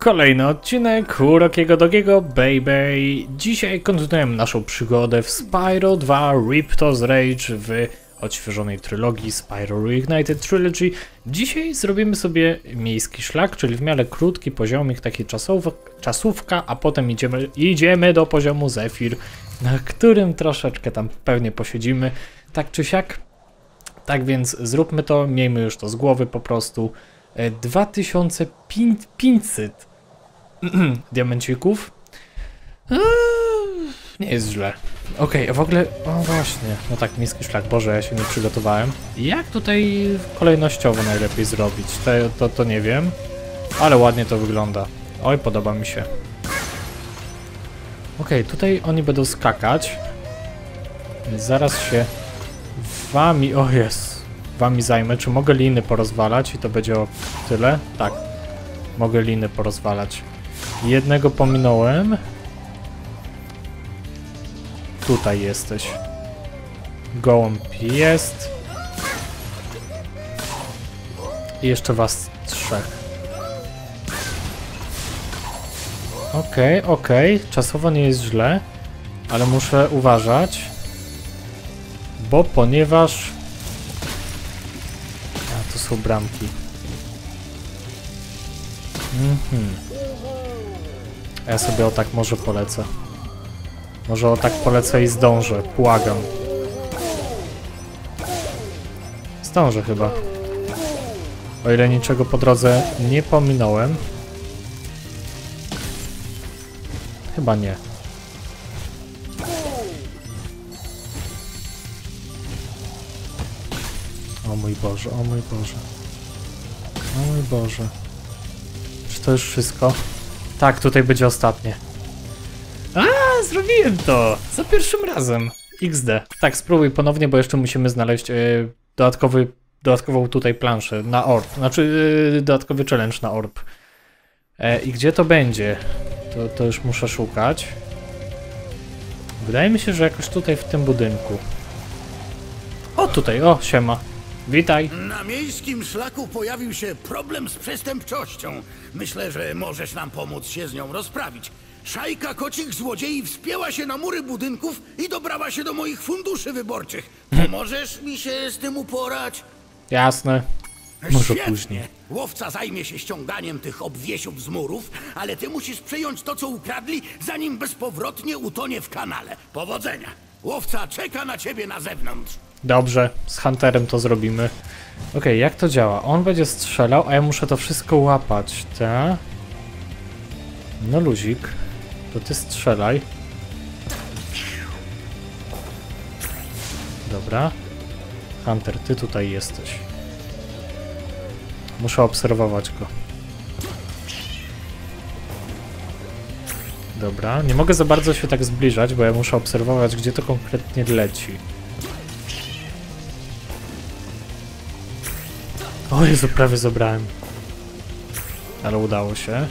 Kolejny odcinek Urokiego Dogiego Baby. Dzisiaj kontynuujemy naszą przygodę w Spyro 2 Ripto's Rage w odświeżonej trylogii Spyro Reignited Trilogy. Dzisiaj zrobimy sobie miejski szlak, czyli w miarę krótki poziomik, taki czasówka, a potem idziemy do poziomu Zephyr, na którym troszeczkę tam pewnie posiedzimy, tak czy siak. Tak więc zróbmy to, miejmy już to z głowy po prostu. 2500 diamencików. Nie jest źle. Okej, w ogóle, o właśnie, no tak, miejski szlak, Boże, ja się nie przygotowałem. Jak tutaj kolejnościowo najlepiej zrobić? To nie wiem, ale ładnie to wygląda. Oj, podoba mi się. Okej, tutaj oni będą skakać. Więc zaraz się wami, o jest, wami zajmę. Czy mogę liny porozwalać i to będzie o tyle? Tak, mogę liny porozwalać. Jednego pominąłem. Tutaj jesteś. Gołąb jest. I jeszcze was trzech. Okej. Czasowo nie jest źle. Ale muszę uważać. Ponieważ... A, to są bramki. Ja sobie o tak może polecę. Może o tak polecę i zdążę. Błagam. Zdążę chyba. O ile niczego po drodze nie pominąłem. Chyba nie. O mój Boże, o mój Boże. O mój Boże. Czy to już wszystko? Tak, tutaj będzie ostatnie. Zrobiłem to! Za pierwszym razem. XD. Tak, spróbuj ponownie, bo jeszcze musimy znaleźć dodatkową tutaj planszę na orb. Znaczy, dodatkowy challenge na orb. I gdzie to będzie? To już muszę szukać. Wydaje mi się, że jakoś tutaj w tym budynku. O, tutaj, o, siema. Witaj. Na miejskim szlaku pojawił się problem z przestępczością. Myślę, że możesz nam pomóc się z nią rozprawić. Szajka kocich złodziei wspięła się na mury budynków i dobrała się do moich funduszy wyborczych. Pomożesz mi się z tym uporać? Jasne. Może Świetnie. później. Łowca zajmie się ściąganiem tych obwiesiów z murów, ale ty musisz przejąć to, co ukradli, zanim bezpowrotnie utonie w kanale. Powodzenia. Łowca czeka na ciebie na zewnątrz. Dobrze, z Hunterem to zrobimy. Okej, jak to działa? On będzie strzelał, a ja muszę to wszystko łapać, tak? No luzik, to ty strzelaj. Dobra. Hunter, ty tutaj jesteś. Muszę obserwować go. Dobra, nie mogę za bardzo się tak zbliżać, bo ja muszę obserwować, gdzie to konkretnie leci. O Jezu, prawie zabrałem. Ale udało się.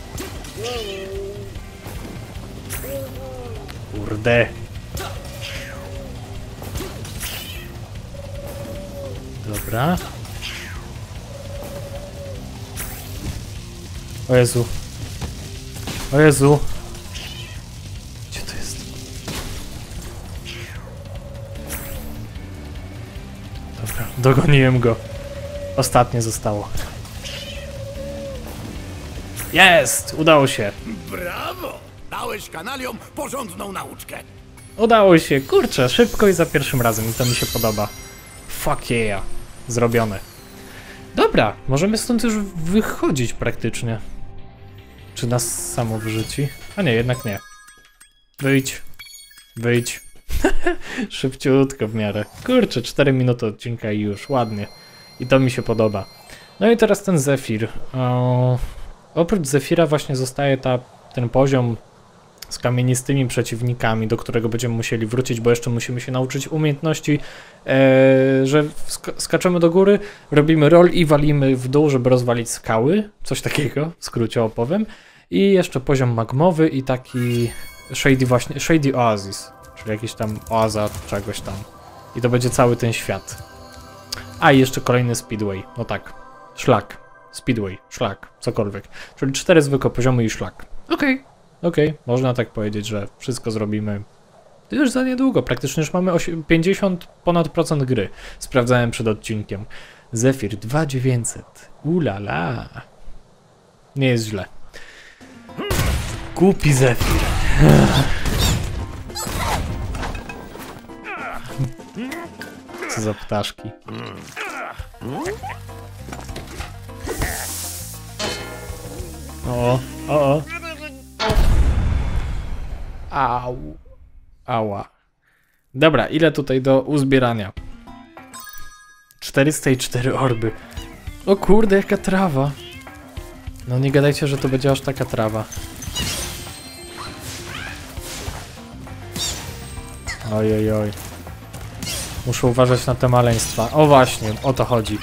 Kurde. Dobra. O Jezu. O Jezu. Gdzie to jest? Dobra, dogoniłem go. Ostatnie zostało. Jest! Udało się. Brawo! Dałeś kanaliom porządną nauczkę. Udało się. Kurczę, szybko i za pierwszym razem. I to mi się podoba. Fuck yeah. Zrobione. Dobra, możemy stąd już wychodzić praktycznie. Czy nas samo wyrzuci? A nie, jednak nie. Wyjdź. Wyjdź. Szybciutko w miarę. Kurczę, 4 minuty odcinka i już. Ładnie. I to mi się podoba. No i teraz ten Zephyr. Oprócz Zephyra właśnie zostaje ten poziom z kamienistymi przeciwnikami, do którego będziemy musieli wrócić, bo jeszcze musimy się nauczyć umiejętności, że skaczemy do góry, robimy roll i walimy w dół, żeby rozwalić skały. Coś takiego, w skrócie opowiem. I jeszcze poziom magmowy i taki Shady Oasis, czyli jakiś tam oaza czegoś tam. I to będzie cały ten świat. A i jeszcze kolejny speedway, no tak, szlak. Speedway, szlak, cokolwiek. Czyli 4 zwykłe poziomy i szlak. Okej, można tak powiedzieć, że wszystko zrobimy. To już za niedługo, praktycznie już mamy 50 ponad procent gry. Sprawdzałem przed odcinkiem. Zephyr 2900. Ulala. Nie jest źle. Głupi Zephyr. Co za ptaszki. O. Au. Ała. Dobra, ile tutaj do uzbierania? 404 orby. O kurde, jaka trawa. No nie gadajcie, że to będzie aż taka trawa. Oj. Muszę uważać na te maleństwa. O właśnie, o to chodzi.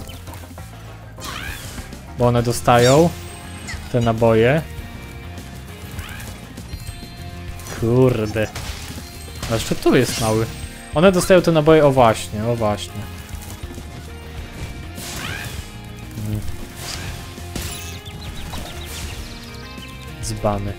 Bo one dostają te naboje. Kurde. A jeszcze tu jest mały. One dostają te naboje, o właśnie. Dzbany.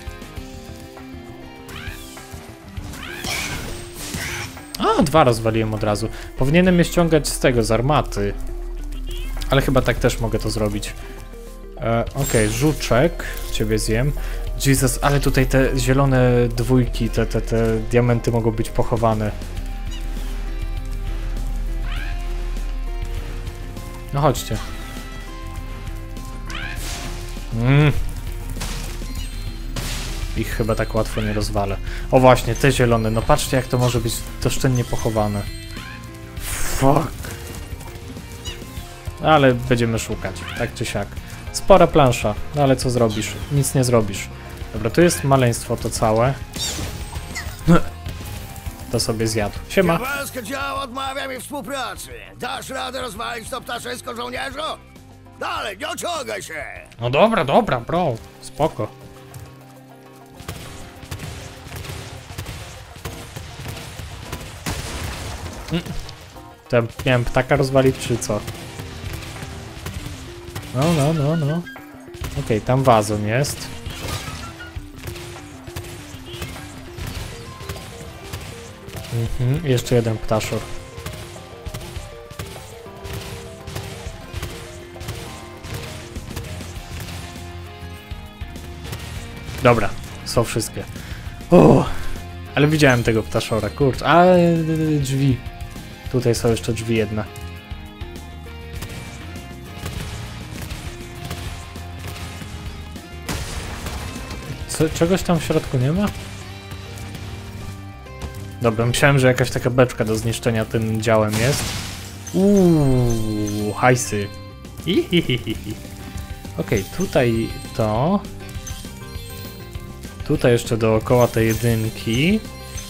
A, 2 rozwaliłem od razu. Powinienem je ściągać z tego, z armaty. Ale chyba tak też mogę to zrobić. Okej, żuczek. Ciebie zjem. Jesus, ale tutaj te zielone dwójki, te diamenty mogą być pochowane. No chodźcie. Ich chyba tak łatwo nie rozwalę. O właśnie, te zielone, no patrzcie jak to może być doszczętnie pochowane. Fuck. Ale będziemy szukać, tak czy siak. Spora plansza, no ale co zrobisz? Nic nie zrobisz. Dobra, tu jest maleństwo to całe. To sobie zjadł. Siema. Kowalskie działa odmawia mi współpracy. Dasz radę rozwalić to ptaszysko, żołnierzu? Dalej, nie ociągaj się! No dobra, bro. Spoko. To ja miałem ptaka rozwalić, czy co? No. Okej, tam wazon jest. Jeszcze jeden ptaszor. Dobra, są wszystkie. O, ale widziałem tego ptaszora, kurczę. A drzwi. Tutaj są jeszcze drzwi jedna. Czegoś tam w środku nie ma? Dobra, myślałem, że jakaś taka beczka do zniszczenia tym działem jest. Hajsy. Okej, tutaj to. Tutaj jeszcze dookoła te jedynki.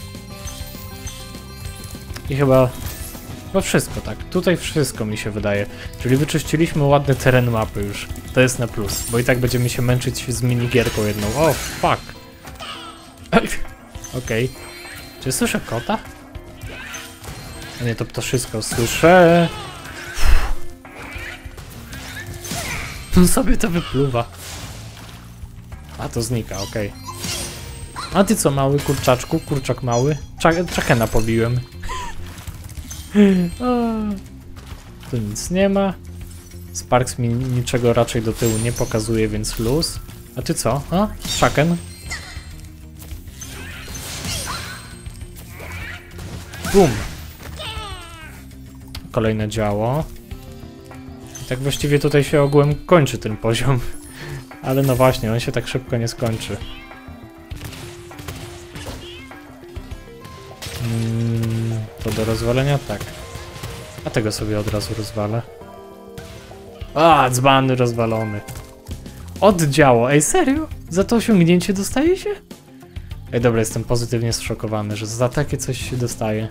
I chyba wszystko, tak. Tutaj wszystko mi się wydaje. Czyli wyczyściliśmy ładny teren mapy już. To jest na plus, bo i tak będziemy się męczyć z minigierką jedną. O, fuck. Okej. Czy słyszę kota? A nie, to wszystko słyszę. On sobie to wypluwa. A to znika, okej. A ty co, mały kurczaczku? Kurczak mały? Czakena pobiłem. Tu nic nie ma. Sparks mi niczego raczej do tyłu nie pokazuje, więc luz. A ty co? A? Chaken? Bum! Kolejne działo. I tak właściwie tutaj się ogółem kończy ten poziom. Ale no właśnie, on się tak szybko nie skończy. To do rozwalenia? Tak. A tego sobie od razu rozwalę. A, dzbany rozwalony. Oddziało. Ej, serio? Za to osiągnięcie dostaje się? Ej, dobra, jestem pozytywnie zszokowany, że za takie coś się dostaje.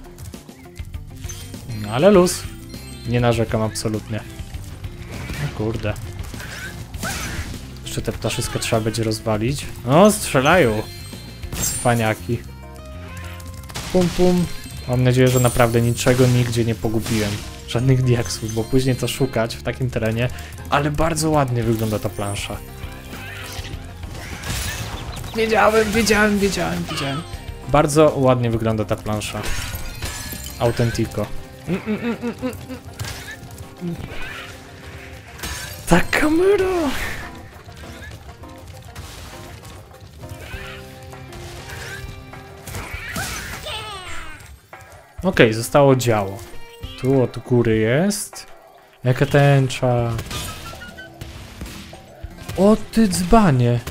No, ale luz. Nie narzekam absolutnie. O kurde. Jeszcze te ptaszyska trzeba będzie rozwalić. O, strzelają. Cwaniaki. Pum. Mam nadzieję, że naprawdę niczego nigdzie nie pogubiłem. żadnych diaksów, bo później to szukać w takim terenie, ale bardzo ładnie wygląda ta plansza. Wiedziałem. Bardzo ładnie wygląda ta plansza. Autentico. Ta kamera! Okej, zostało działo. Tu od góry jest. Jaka tęcza. O ty dzbanie.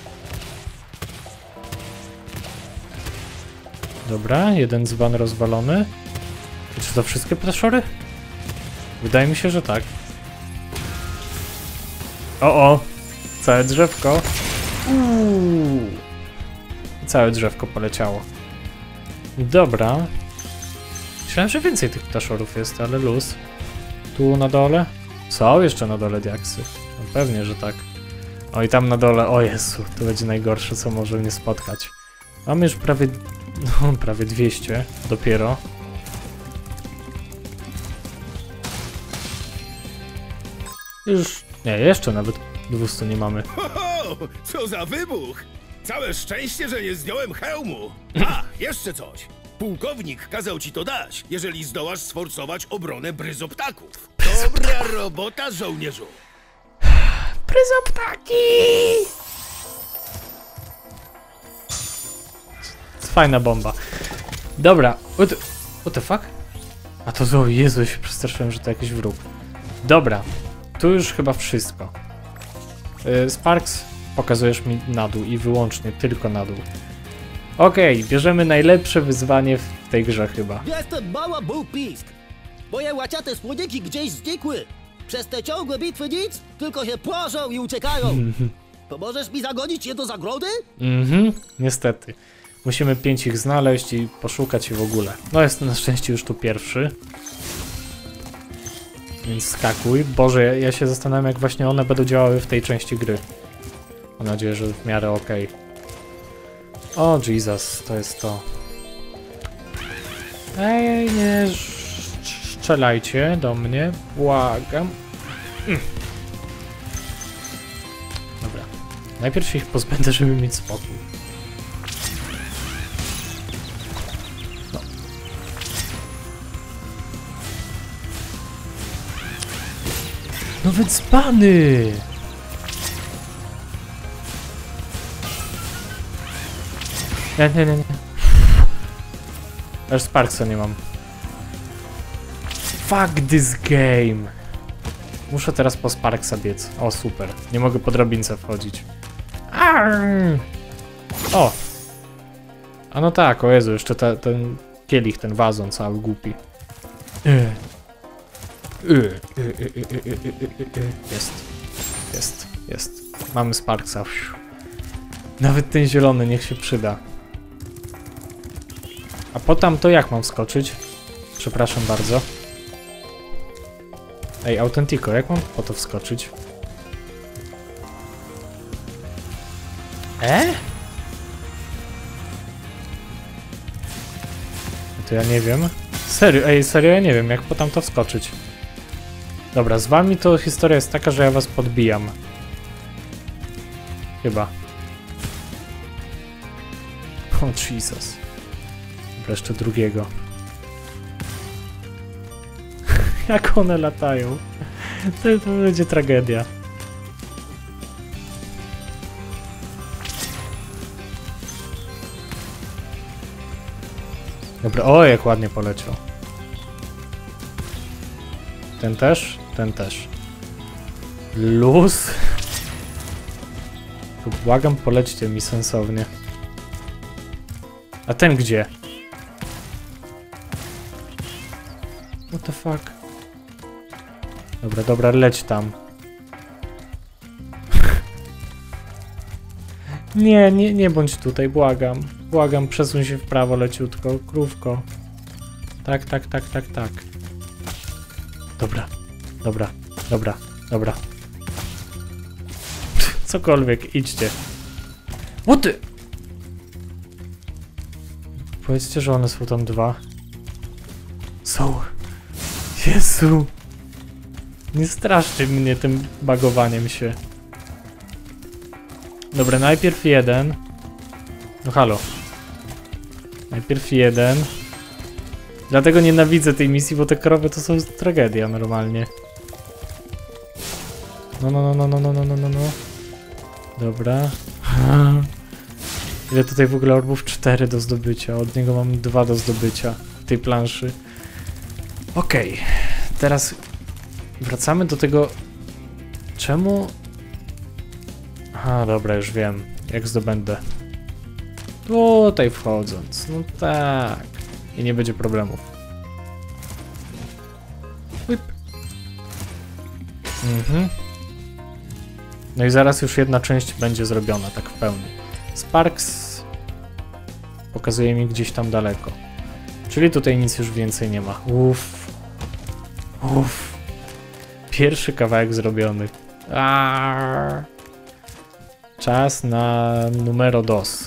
Dobra, jeden dzban rozwalony. I czy to wszystkie ptaszory? Wydaje mi się, że tak. O! Całe drzewko. Całe drzewko poleciało. Dobra. Myślałem, że więcej tych ptaszorów jest, ale luz. Tu na dole? Są jeszcze na dole diaksy. No pewnie, że tak. O i tam na dole, o Jezu, to będzie najgorsze, co może mnie spotkać. Mamy już prawie, no, prawie 200 dopiero. Już, nie, jeszcze nawet 200 nie mamy. Ho, co za wybuch! Całe szczęście, że nie zdjąłem hełmu. A, jeszcze coś. Pułkownik kazał ci to dać, jeżeli zdołasz sforcować obronę bryzoptaków. Dobra robota, żołnierzu. Bryzoptaki! Fajna bomba. Dobra. What the fuck? A to o Jezu, się przestraszyłem, że to jakiś wróg. Dobra. Tu już chyba wszystko. Sparks, pokazujesz mi na dół i wyłącznie tylko na dół. Okej, bierzemy najlepsze wyzwanie w tej grze chyba. Jestem mała bułpisk. Moje łaciate słoniki gdzieś znikły. Przez te ciągłe bitwy nic, tylko się płożą i uciekają. Pomożesz mi zagonić je do zagrody? Niestety. Musimy 5 ich znaleźć i poszukać ich w ogóle. No jestem na szczęście już tu pierwszy. Więc skakuj. Boże, ja się zastanawiam, jak właśnie one będą działały w tej części gry. Mam nadzieję, że w miarę okej. O Jesus, to jest to. Ej, nie strzelajcie do mnie, błagam. Dobra. Najpierw się ich pozbędę, żeby mieć spokój. No. No wycpany! Nie. Aż Sparksa nie mam. Fuck this game! Muszę teraz po Sparksa biec. O, super. Nie mogę po drabince wchodzić. Arr! O! A no tak, o Jezu, jeszcze ten kielich, ten wazon cały głupi. Jest. Mamy Sparksa. Nawet ten zielony niech się przyda. A potem to jak mam skoczyć? Przepraszam bardzo. Ej, Autentico, jak mam po to wskoczyć? To ja nie wiem. Serio ja nie wiem, jak po tam to wskoczyć. Dobra, z wami to historia jest taka, że ja was podbijam. Chyba. O Jesus. Wreszcie drugiego. Jak one latają. To będzie tragedia. Dobra, o jak ładnie poleciał. Ten też? Ten też. Luz. Błagam, polećcie mi sensownie. A ten gdzie? What the fuck? Dobra, leć tam. Nie bądź tutaj, błagam. Błagam, przesuń się w prawo leciutko, krówko. Tak. Dobra. Cokolwiek, idźcie. O ty! Powiedzcie, że one są tam dwa. Są. Jest! Jezu! Nie straszcie mnie tym bagowaniem się. Dobra, najpierw jeden. No halo. Najpierw jeden. Dlatego nienawidzę tej misji, bo te krowy to są tragedia normalnie. No. Dobra. Ile tutaj w ogóle orbów? 4 do zdobycia. Od niego mam 2 do zdobycia w tej planszy. Okej. Teraz wracamy do tego... Czemu... Aha, dobra, już wiem. Jak zdobędę. Tutaj wchodząc. No tak. I nie będzie problemów. Whip. No i zaraz już jedna część będzie zrobiona, tak w pełni. Sparks pokazuje mi gdzieś tam daleko. Czyli tutaj nic już więcej nie ma. Uff. Pierwszy kawałek zrobiony. Czas na numero dos.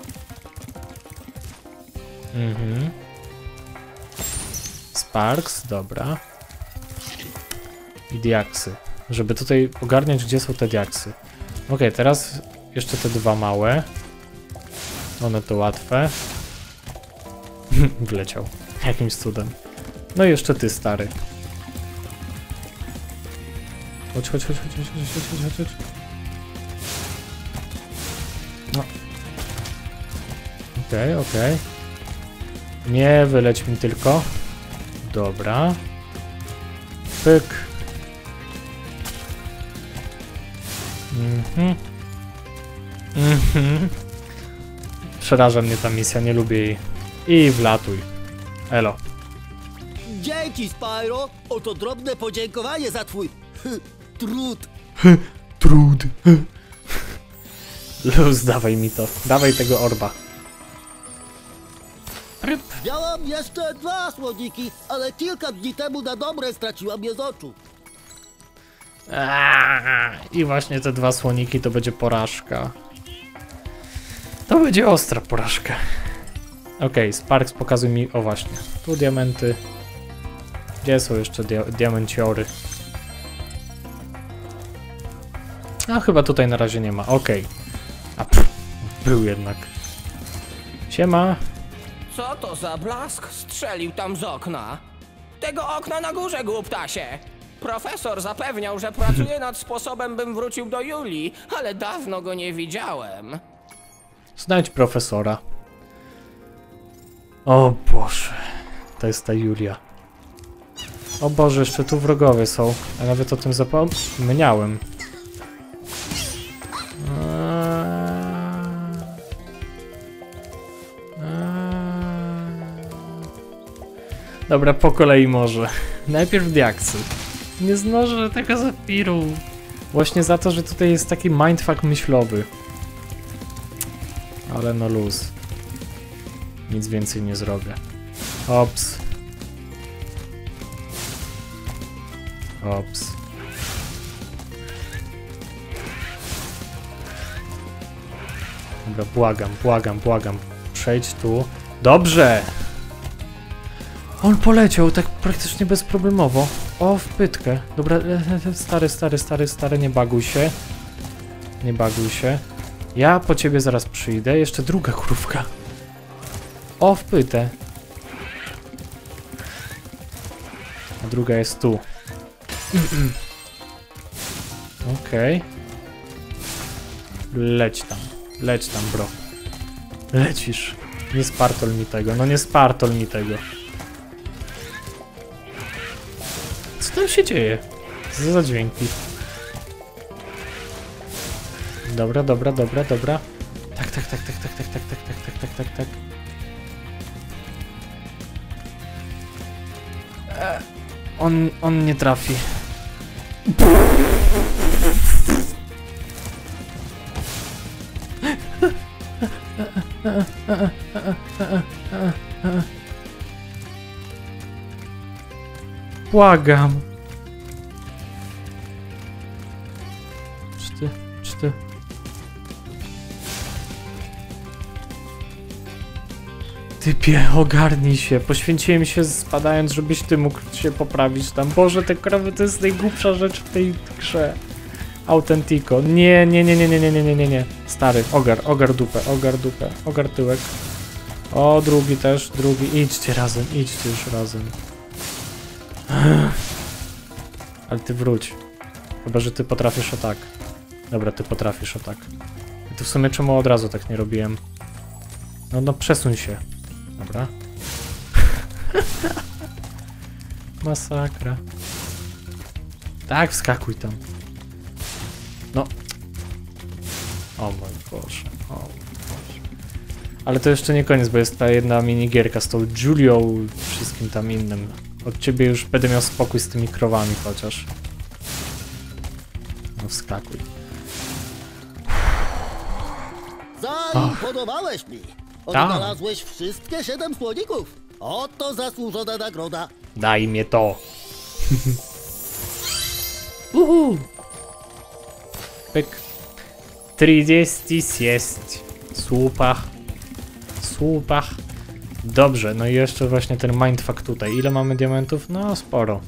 Sparks, dobra. I diaksy. Żeby tutaj ogarniać, gdzie są te diaksy. Okej, teraz jeszcze te 2 małe. One to łatwe. Wleciał. Jakimś cudem. No i jeszcze ty, stary. Chodź. No. Okej. Nie wyleć mi tylko. Dobra. Pyk. Przeraża mnie ta misja, nie lubię jej. I wlatuj. Elo. Dzięki, Spyro! Oto drobne podziękowanie za twój trud. Trud. Luz, dawaj mi to. Dawaj tego orba. Miałam jeszcze 2 słoniki, ale kilka dni temu na dobre straciłam je z oczu. I właśnie te 2 słoniki to będzie porażka. To będzie ostra porażka. Okej, Sparks pokazuj mi... O właśnie, tu diamenty. Gdzie są jeszcze diamenciory? A chyba tutaj na razie nie ma, okej. Był jednak. Siema. Co to za blask strzelił tam z okna? Tego okna na górze, głuptasie! Profesor zapewniał, że pracuje nad sposobem, bym wrócił do Julii, ale dawno go nie widziałem. Znajdź profesora. O Boże. To jest ta Julia. O Boże, jeszcze tu wrogowie są. Ja nawet o tym zapomniałem. Dobra, po kolei może. Najpierw diaksy. Nie znoszę tego zapiru. Właśnie za to, że tutaj jest taki mindfuck myślowy. Ale no luz. Nic więcej nie zrobię. Ops. Ops. Dobra, błagam. Przejdź tu. Dobrze! On poleciał tak praktycznie bezproblemowo. O, w pytkę. Dobra, stary, nie baguj się. Nie baguj się. Ja po ciebie zaraz przyjdę. Jeszcze druga krówka. O, w pytę. A druga jest tu. Okej. Leć tam, bro. Lecisz. Nie spartol mi tego, no nie spartol mi tego. Co tam się dzieje? Co za dźwięki? Dobra. Tak. On nie trafi. Błagam. Czy ty? Typie, ogarnij się. Poświęciłem się spadając, żebyś ty mógł się poprawić tam. Boże, te krowy to jest najgłupsza rzecz w tej grze. Autentico. Nie. Stary, ogar dupę, ogar tyłek. O, drugi też, Idźcie już razem. Ale ty wróć. Chyba, że ty potrafisz o tak. Dobra, ty potrafisz o tak. I to w sumie czemu od razu tak nie robiłem? No przesuń się. Dobra. Masakra. Tak, wskakuj tam. No. O mój Boże. Ale to jeszcze nie koniec, bo jest ta jedna minigierka z tą Julią i wszystkim tam innym. Od ciebie już będę miał spokój z tymi krowami chociaż. No wskakuj. Zaimponowałeś mi. Odnalazłeś wszystkie 7 słoników. Oto zasłużona nagroda. Daj mnie to. Pyk. 36. Słupach. Dobrze, no i jeszcze właśnie ten mindfuck tutaj. Ile mamy diamentów? No sporo.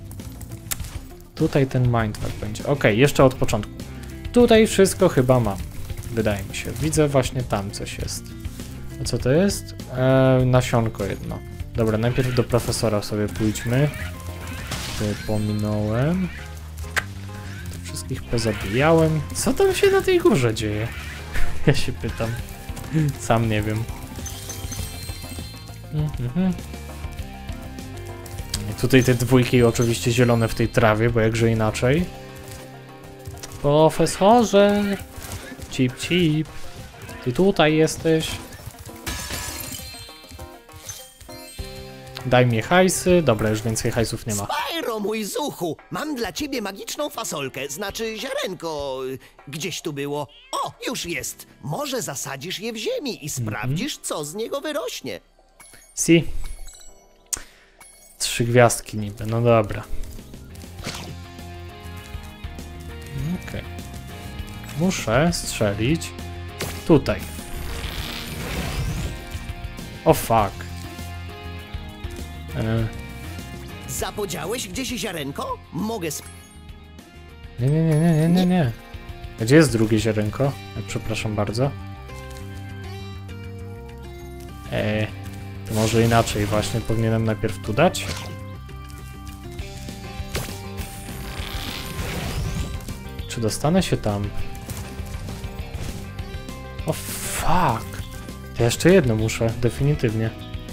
Tutaj ten mindfuck będzie. Okej, jeszcze od początku. Tutaj wszystko chyba mam. Wydaje mi się. Widzę właśnie tam coś jest. A co to jest? Nasionko jedno. Dobra, najpierw do profesora sobie pójdźmy. To pominąłem. Wszystkich pozabijałem. Co tam się na tej górze dzieje? Ja się pytam. Sam nie wiem. I tutaj te dwójki oczywiście zielone w tej trawie, bo jakże inaczej. Profesorze! Cip. Ty tutaj jesteś. Daj mi hajsy. Dobra, już więcej hajsów nie ma. Spyro, mój zuchu, mam dla ciebie magiczną fasolkę, znaczy ziarenko. Gdzieś tu było. O, już jest. Może zasadzisz je w ziemi i sprawdzisz, co z niego wyrośnie. Si. 3 gwiazdki niby, no dobra. Okej. Muszę strzelić tutaj. O fuck. Zapodziałeś gdzieś ziarenko? Mogę Nie. Gdzie jest drugie ziarenko? Przepraszam bardzo. To może inaczej właśnie, powinienem najpierw tu dać. Czy dostanę się tam? O fuck! To jeszcze jedno muszę, definitywnie.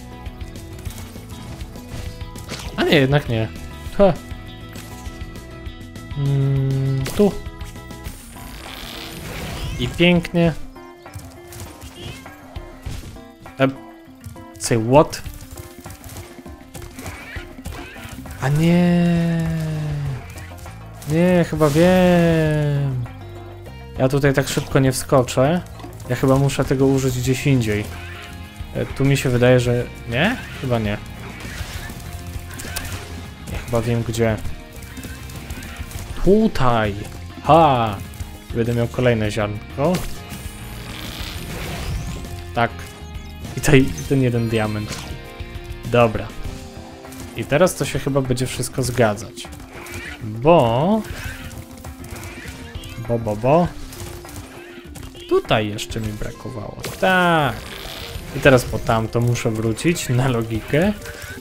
A nie, jednak nie. Ha. Tu. I pięknie. Say what? A nie. Nie, chyba wiem. Ja tutaj tak szybko nie wskoczę. Ja chyba muszę tego użyć gdzieś indziej. Tu mi się wydaje, że... Nie? Chyba nie. Ja chyba wiem gdzie. Tutaj. Ha! Będę miał kolejne ziarnko. Tak. I ten jeden diament. Dobra. I teraz to się chyba będzie wszystko zgadzać. Bo... Tutaj jeszcze mi brakowało. Tak. I teraz po tamto muszę wrócić na logikę.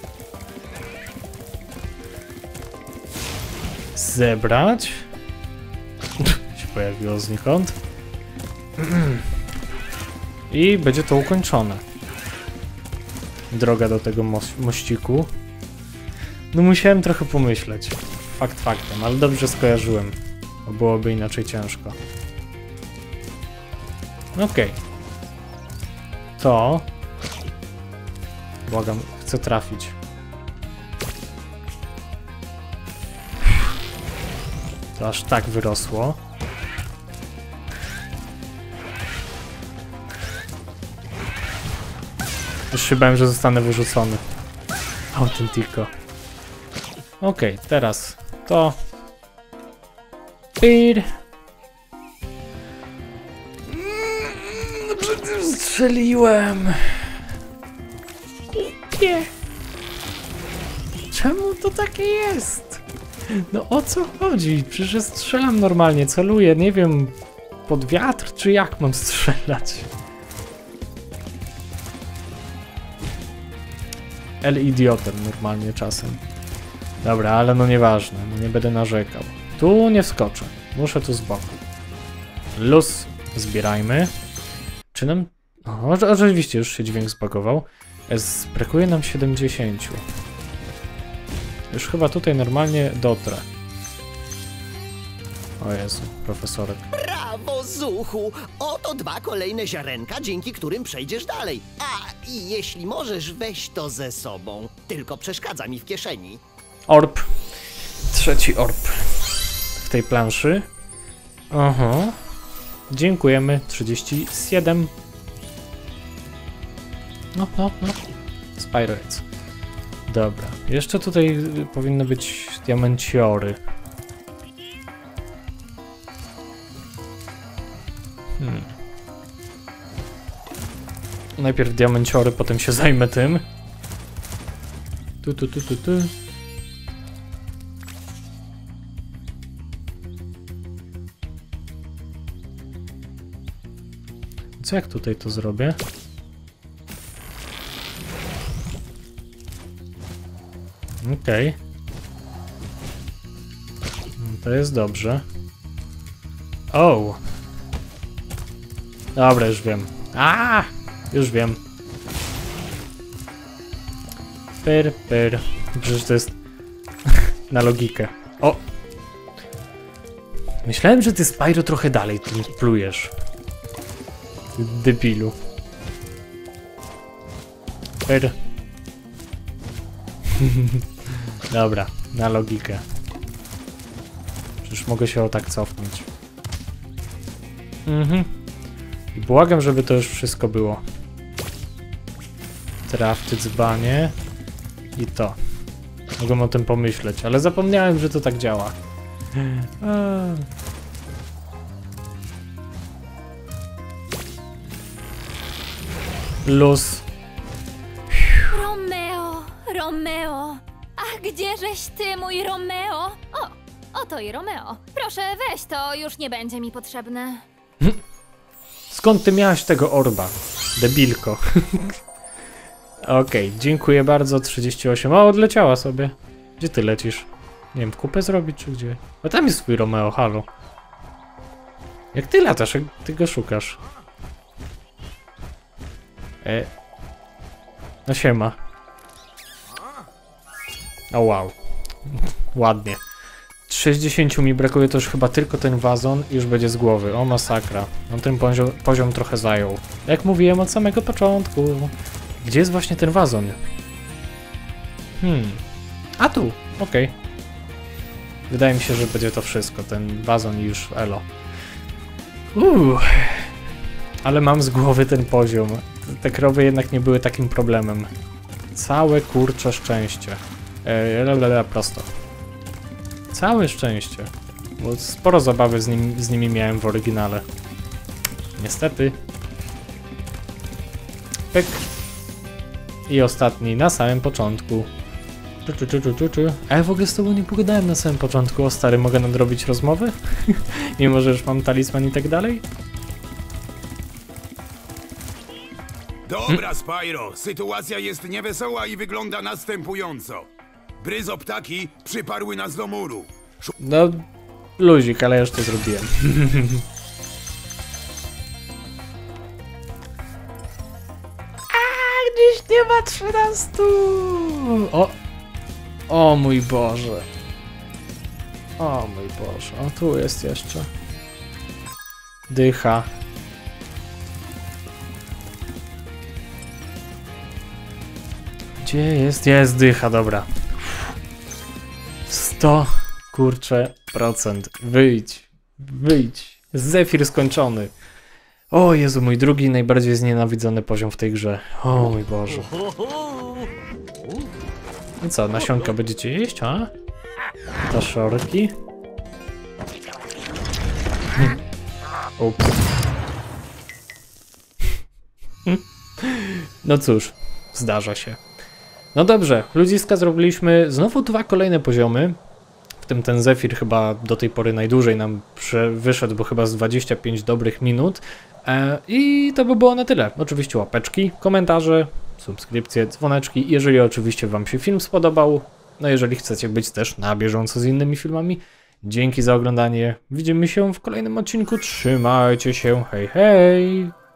Zebrać. się pojawiło znikąd. I będzie to ukończone. Droga do tego mościku. No musiałem trochę pomyśleć. Fakt faktem, ale dobrze skojarzyłem. Bo byłoby inaczej ciężko. Okej. To... Błagam, chcę trafić. To aż tak wyrosło. Już się bałem, że zostanę wyrzucony. Autentico. Okej, teraz to. Pir. Przecież strzeliłem. Nie! Czemu to takie jest? No o co chodzi? Przecież ja strzelam normalnie, celuję, nie wiem, pod wiatr, czy jak mam strzelać? El idiotem normalnie czasem. Dobra, ale no nieważne, no nie będę narzekał. Tu nie wskoczę, muszę tu z boku. Luz zbierajmy. Czy nam... O, oczywiście już się dźwięk zbagował. Brakuje nam 70. Już chyba tutaj normalnie dotrę. O Jezu, profesorek. Brawo, Zuchu! Oto 2 kolejne ziarenka, dzięki którym przejdziesz dalej. A, i jeśli możesz, weź to ze sobą. Tylko przeszkadza mi w kieszeni. Orb. 3. orb. W tej planszy. Aha. Dziękujemy. 37. No. Spyroids. Dobra. Jeszcze tutaj powinny być diamenciory. Najpierw diamenciory, potem się zajmę tym. Tu. Co jak tutaj to zrobię? Okej. To jest dobrze. O! Dobra, już wiem. Już wiem. Pyr. Przecież to jest na logikę. O! Myślałem, że ty, Spyro, trochę dalej tu plujesz. Debilu. Pyr. Dobra, na logikę. Przecież mogę się o tak cofnąć. I błagam, żeby to już wszystko było. Trafty, dzbanie. I to. Mogłem o tym pomyśleć, ale zapomniałem, że to tak działa. Luz. Romeo! Ach, gdzieżeś ty, mój Romeo? O, oto i Romeo. Proszę, weź to, już nie będzie mi potrzebne. Skąd ty miałaś tego orba? Debilko. Okej, dziękuję bardzo, 38. O, odleciała sobie. Gdzie ty lecisz? Nie wiem, w kupę zrobić, czy gdzie? A tam jest twój Romeo, halo. Jak ty latasz, jak ty go szukasz? No siema. O wow. Ładnie. 60 mi brakuje, to już chyba tylko ten wazon i już będzie z głowy. O masakra. On ten poziom trochę zajął. Jak mówiłem od samego początku. Gdzie jest właśnie ten wazon? A tu. Okej. Wydaje mi się, że będzie to wszystko. Ten wazon i już elo. Ale mam z głowy ten poziom. Te krowy jednak nie były takim problemem. Całe kurcze szczęście. Prosto. Całe szczęście. Bo sporo zabawy z nimi miałem w oryginale. Niestety. Pyk. I ostatni na samym początku. A ja w ogóle z tobą nie pogadałem na samym początku. O stary, mogę nadrobić rozmowy? Mimo, że już mam talizman i tak dalej? Dobra, Spyro, sytuacja jest niewesoła i wygląda następująco. Bryzoptaki przyparły nas do muru. No, luzik, ale już to zrobiłem. Gdzieś nie ma 13! O mój Boże. O mój Boże. O, tu jest jeszcze. Dycha. Gdzie jest? Jest dycha, dobra. 100 kurczę procent. Wyjdź. Wyjdź. Zefir skończony. O Jezu, mój drugi najbardziej znienawidzony poziom w tej grze. O mój Boże. I co, nasionka będziecie jeść, a? Taszorki. Ups. No cóż, zdarza się. No dobrze, ludziska zrobiliśmy znowu 2 kolejne poziomy. W tym ten Zephyr chyba do tej pory najdłużej nam wyszedł, bo chyba z 25 dobrych minut. I to by było na tyle. Oczywiście łapeczki, komentarze, subskrypcje, dzwoneczki. Jeżeli oczywiście wam się film spodobał, no jeżeli chcecie być też na bieżąco z innymi filmami, dzięki za oglądanie. Widzimy się w kolejnym odcinku. Trzymajcie się, hej hej!